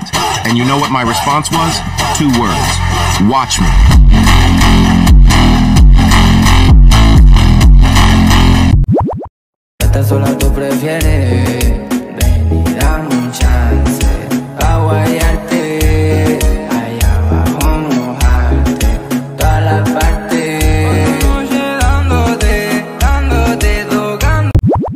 it. And you know what my response was? 2 words. Watch me. Esta sola tú prefieres. Ven y dame un chance pa' guayarte, allá abajo mojarte, toda la parte. Oye, dándote, tocando.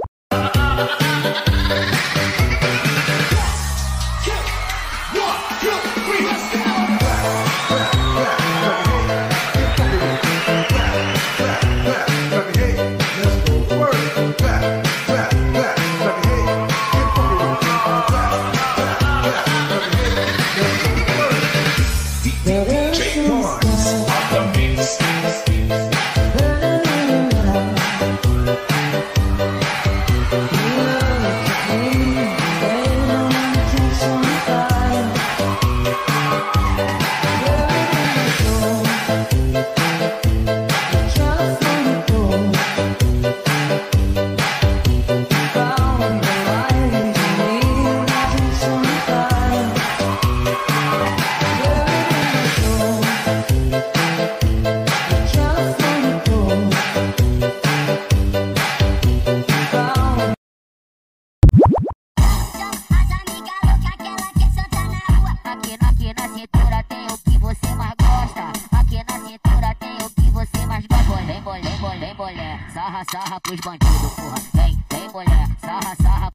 Sarra pros bandidos, porra. Vem mulher, sarra.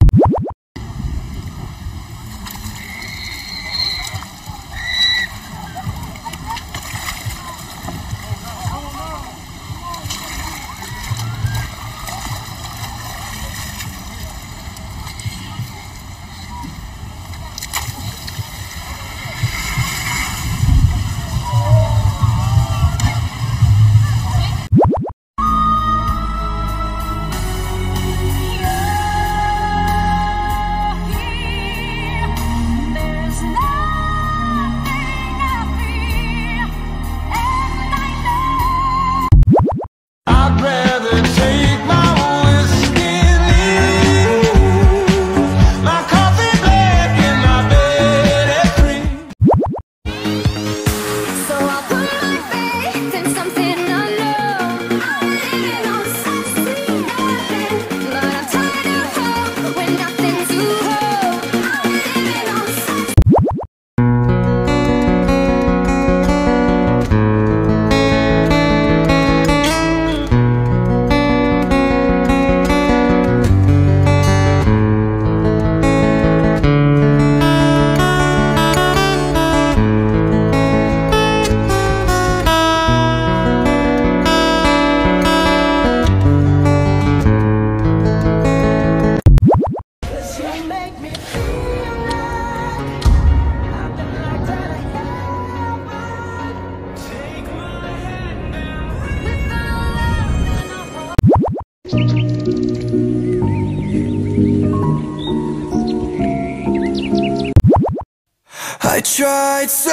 I tried so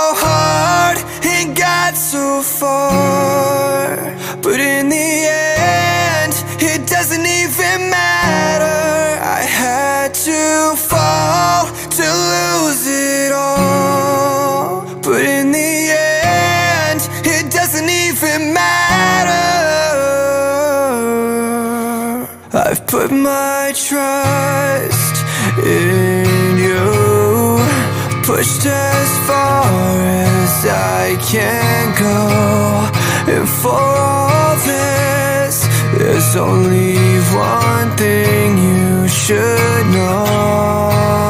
hard and got so far, but in the end, it doesn't even matter. I had to fall to lose it all, but in the end, it doesn't even matter. I've put my trust in you, pushed as far as I can go, and for all this, there's only one thing you should know.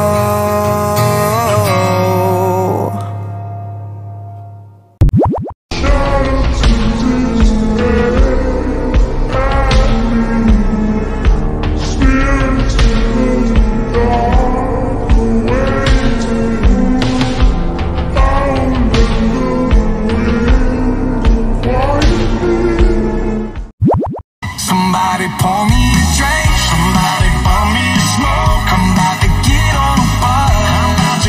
Somebody pour me a drink, somebody pour me a smoke. I'm about to get on a bus.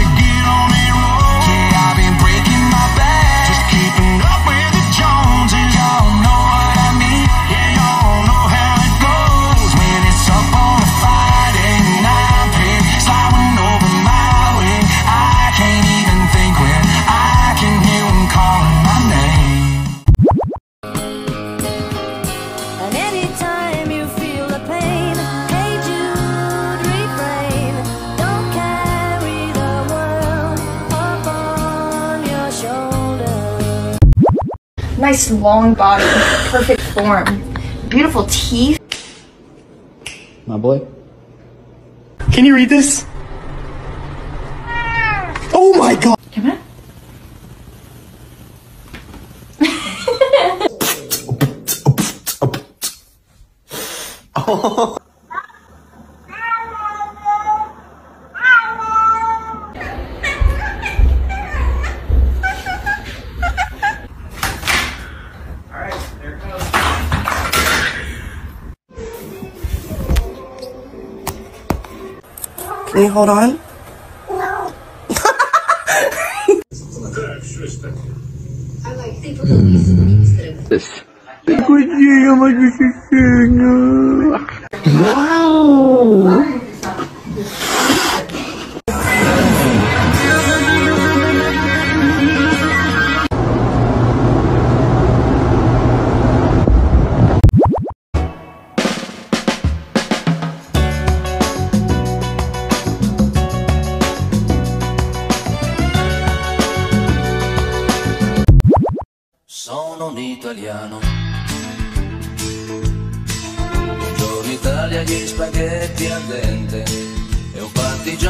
Nice long body, perfect form, beautiful teeth. My boy. Can you read this? Oh my god! Come on. Oh. Can you hold on? Sono un italiano. Buongiorno Italia, gli spaghetti al dente e un partigiano.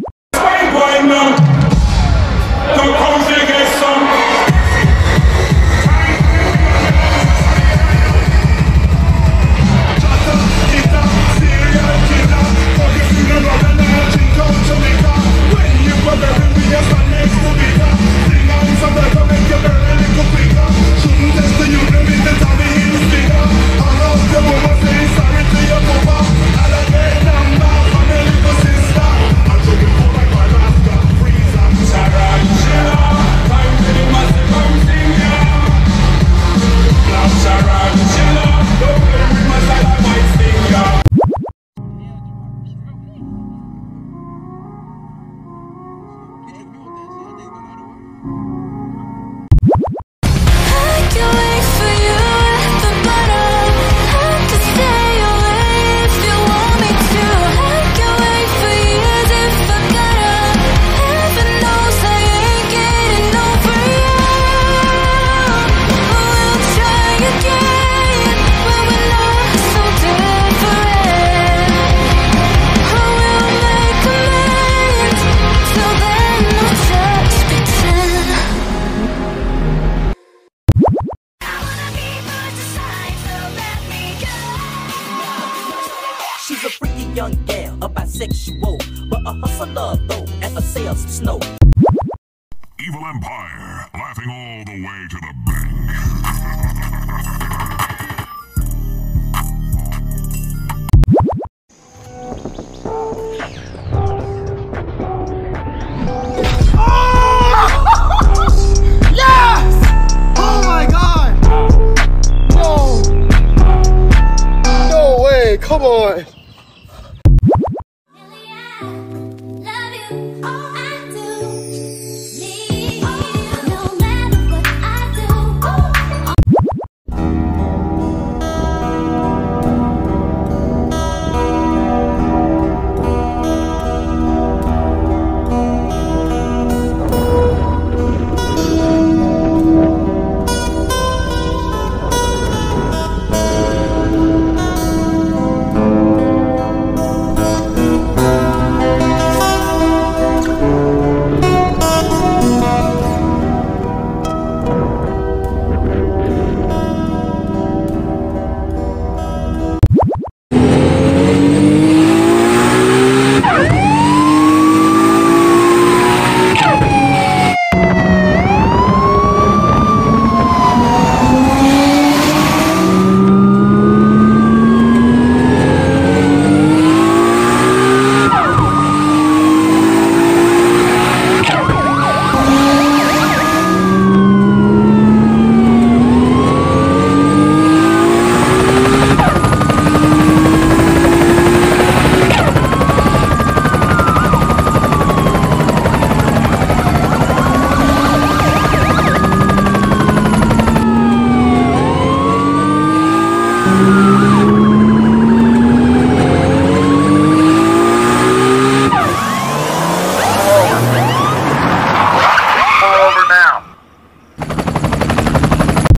She's a freaky young gal, a bisexual, but a hustler though, and a sales snow. Evil Empire, laughing all the way to the